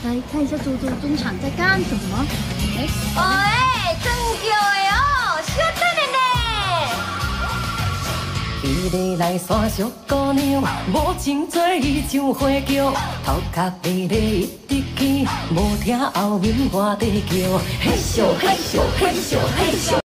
来看一下猪猪中场在干什么？哎， 哎，真叫的哦，小等的呢。 伊个来山小姑娘，无情做伊像花轿，头壳白咧一直起，无听后面我在叫，嘿咻嘿咻嘿咻嘿咻。